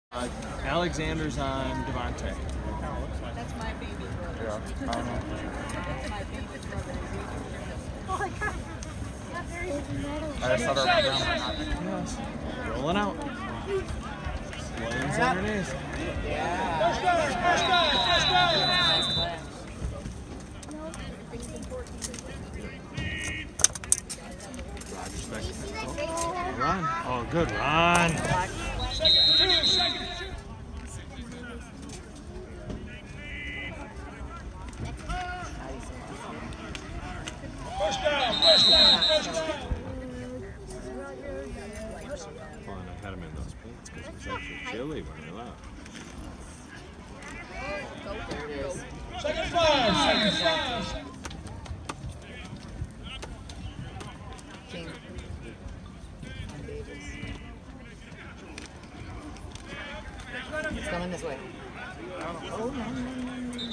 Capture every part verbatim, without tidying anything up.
Uh, Alexander's on Devontae. That's my baby brother. Yeah, I don't know. That's my baby brother. Oh my god. I just thought I remember. Yes. Rolling out. Williams underneath. Yeah. First down, first down, first down. Run. Oh, good run. Second two, second two. First down, first down, first down. Well, and I had him in those pants because it was actually chilly when we left. Second five, second five. King. And Davis. It's coming this way. Oh, no, no, no, no.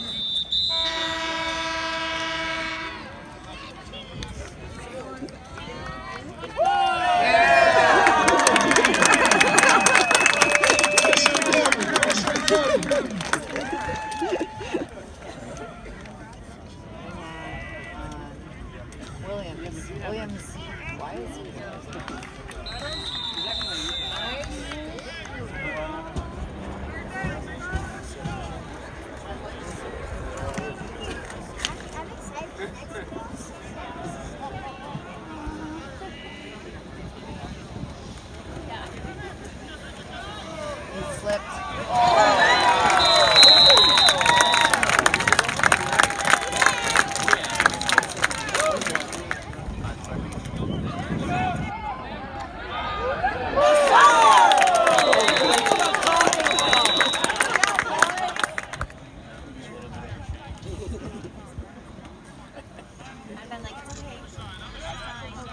Williams. Williams. Why is he there? He slipped. I've been like, it's okay. It's fine.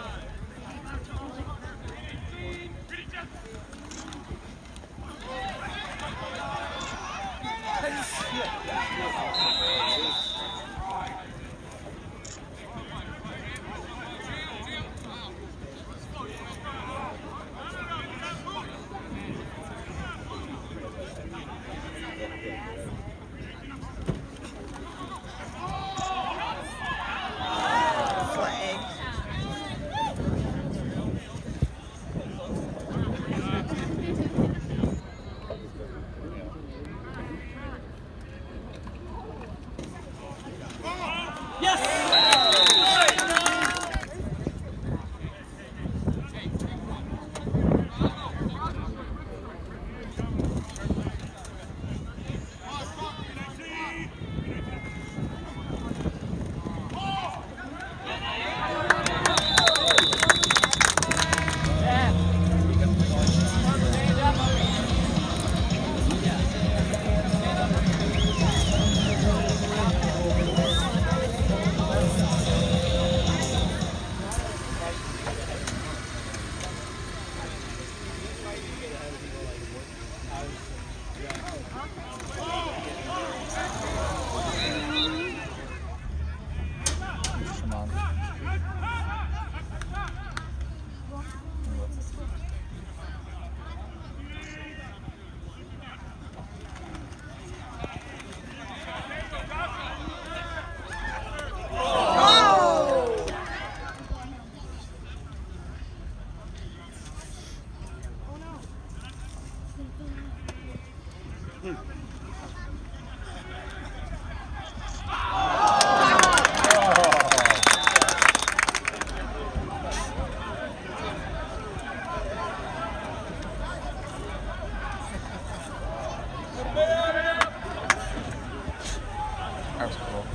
That was cool.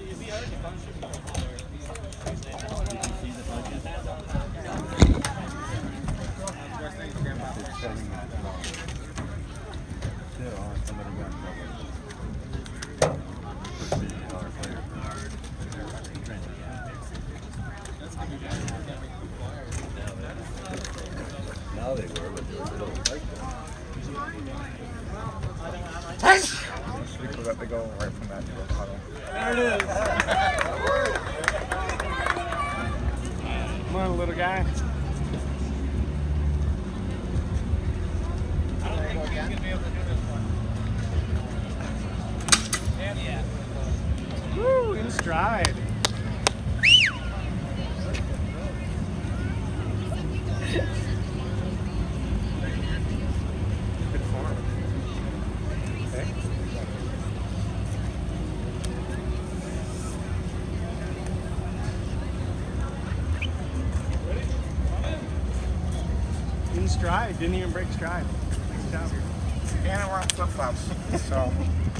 Now they were, but they were still like People got to go right from that to the puddle. There it is. Come on, little guy. I don't think he's going to be able to do this one. Yeah. Woo, in stride. Good form. Okay. In stride, didn't even break stride. Nice job. And we're on flip flops, so.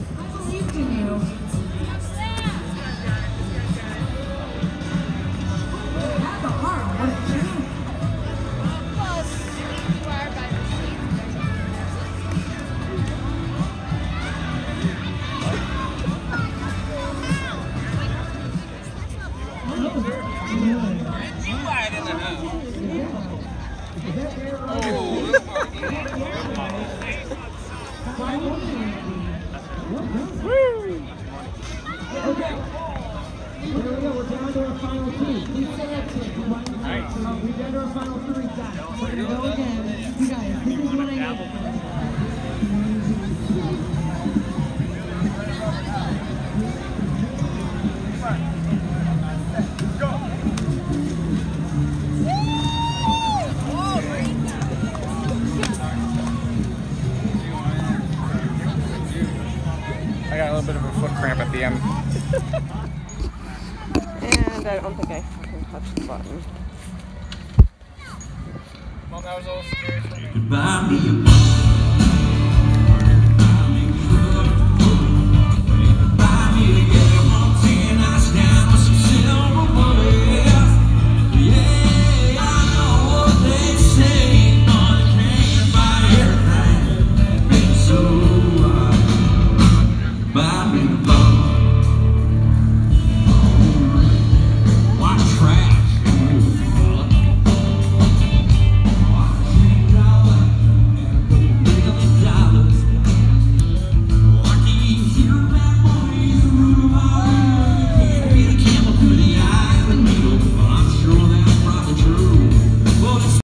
I got a little bit of a foot cramp at the end. And I don't think I fucking touched the button. Well, that was a little scary for me. Goodbye,